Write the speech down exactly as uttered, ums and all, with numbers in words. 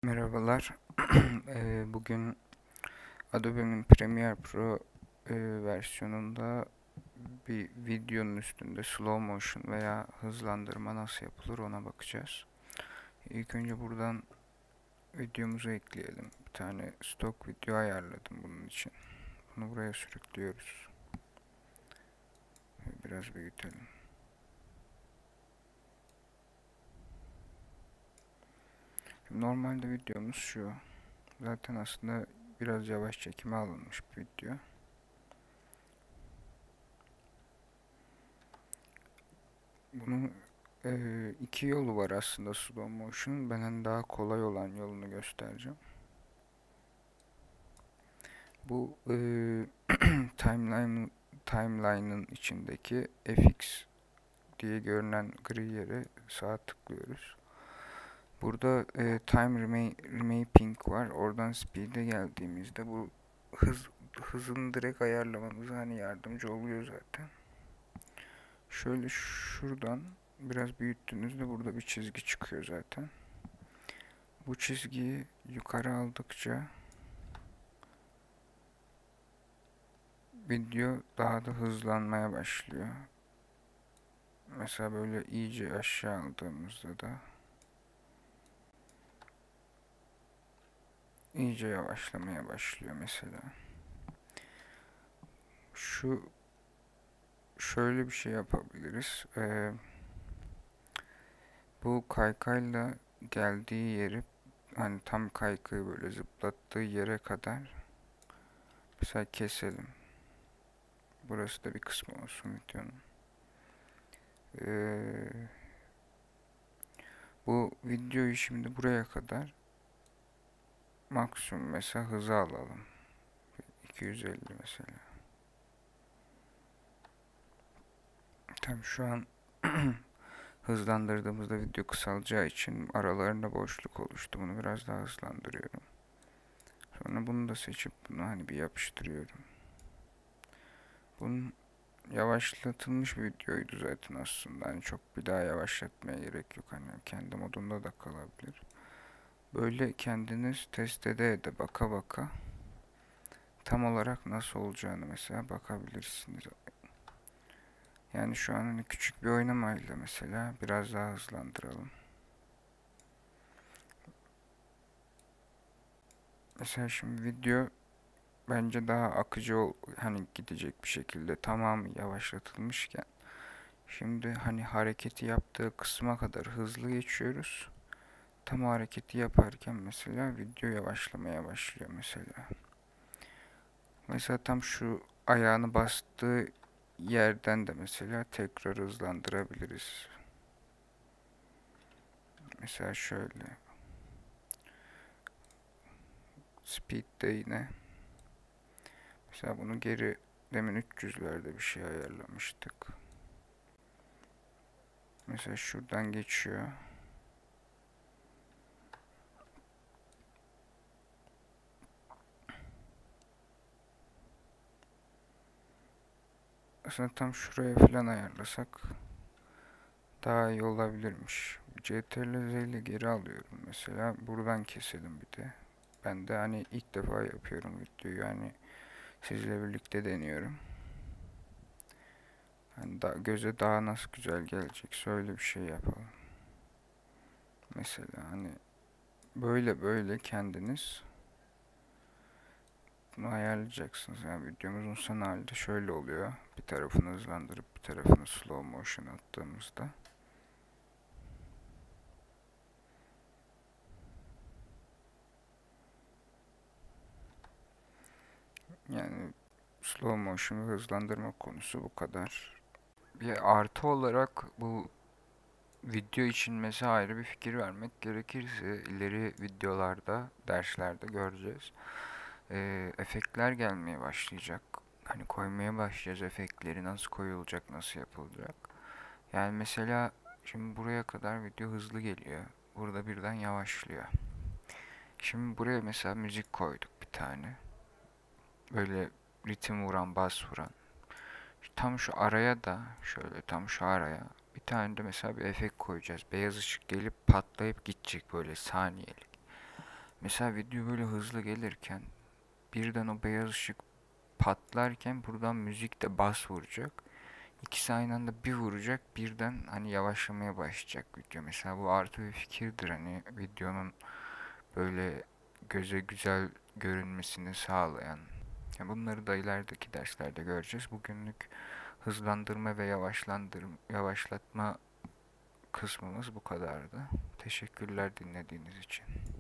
Merhabalar. Eee, Bugün Adobe'nin Premiere Pro eee, versiyonunda bir videonun üstünde slow motion veya hızlandırma nasıl yapılır ona bakacağız. İlk önce buradan videomuzu ekleyelim. Bir tane stok video ayarladım bunun için. Bunu buraya sürüklüyoruz. Biraz büyütelim. Şimdi normalde videomuz şu. Zaten aslında biraz yavaş çekime alınmış bir video. Bunun e, iki yolu var aslında slow motion. Ben hani daha kolay olan yolunu göstereceğim. Bu e, timeline timeline'ın içindeki F X diye görünen gri yere sağ tıklıyoruz. Burada e, time remapping var. Oradan speed'e geldiğimizde bu hız hızını direkt ayarlamamıza hani yardımcı oluyor zaten. Şöyle şuradan biraz büyüttüğünüzde burada bir çizgi çıkıyor zaten. Bu çizgiyi yukarı aldıkça video daha da hızlanmaya başlıyor. Mesela böyle iyice aşağı aldığımızda da iyice yavaşlamaya başlıyor mesela. Şu şöyle bir şey yapabiliriz. Ee, bu kaykayla geldiği yeri hani tam kaykayı böyle zıplattığı yere kadar mesela keselim. Burası da bir kısmı olsun videonun. Ee, bu videoyu şimdi buraya kadar maksimum mesela hızı alalım. iki yüz elli mesela. Tabii şu an hızlandırdığımızda video kısalacağı için aralarında boşluk oluştu. Bunu biraz daha hızlandırıyorum. Sonra bunu da seçip bunu hani bir yapıştırıyorum. Bunun yavaşlatılmış bir videoydu zaten aslında. Hani çok bir daha yavaşlatmaya gerek yok. Hani kendi modunda da kalabilir. Böyle kendiniz test ede ede baka baka tam olarak nasıl olacağını mesela bakabilirsiniz. Yani şu an hani küçük bir oynamayla mesela biraz daha hızlandıralım. Mesela şimdi video bence daha akıcı ol, hani gidecek bir şekilde tamamı yavaşlatılmışken şimdi hani hareketi yaptığı kısma kadar hızlı geçiyoruz. Tam hareketi yaparken mesela video yavaşlamaya başlıyor mesela. Mesela tam şu ayağını bastığı yerden de mesela tekrar hızlandırabiliriz. Mesela şöyle. Speed'de yine. Mesela bunu geri demin üç yüzlerde bir şey ayarlamıştık. Mesela şuradan geçiyor. Aslında tam şuraya falan ayarlasak daha iyi olabilirmiş. Ctrl Z ile geri alıyorum mesela. Buradan keselim bir de. Ben de hani ilk defa yapıyorum videoyu. Yani sizle birlikte deniyorum. Hani da, göze daha nasıl güzel gelecek. Öyle bir şey yapalım. Mesela hani böyle böyle kendiniz bunu ayarlayacaksınız. Yani videomuzun son halde şöyle oluyor. Bir tarafını hızlandırıp bir tarafını slow motion attığımızda. Yani slow motion ve hızlandırma konusu bu kadar. Bir artı olarak bu video için mesela ayrı bir fikir vermek gerekirse ileri videolarda, derslerde göreceğiz. Ee, efektler gelmeye başlayacak. Hani koymaya başlayacağız efektleri nasıl koyulacak, nasıl yapılacak. Yani mesela şimdi buraya kadar video hızlı geliyor. Burada birden yavaşlıyor. Şimdi buraya mesela müzik koyduk bir tane. Böyle ritim vuran, bas vuran. Tam şu araya da şöyle tam şu araya bir tane de mesela bir efekt koyacağız. Beyaz ışık gelip patlayıp gidecek böyle saniyelik. Mesela video böyle hızlı gelirken birden o beyaz ışık patlarken buradan müzik de bas vuracak. İkisi aynı anda bir vuracak, birden hani yavaşlamaya başlayacak video. Mesela bu artı bir fikirdir, hani videonun böyle göze güzel görünmesini sağlayan. Ya bunları da ilerideki derslerde göreceğiz. Bugünlük hızlandırma ve yavaşlandırma, yavaşlatma kısmımız bu kadardı. Teşekkürler dinlediğiniz için.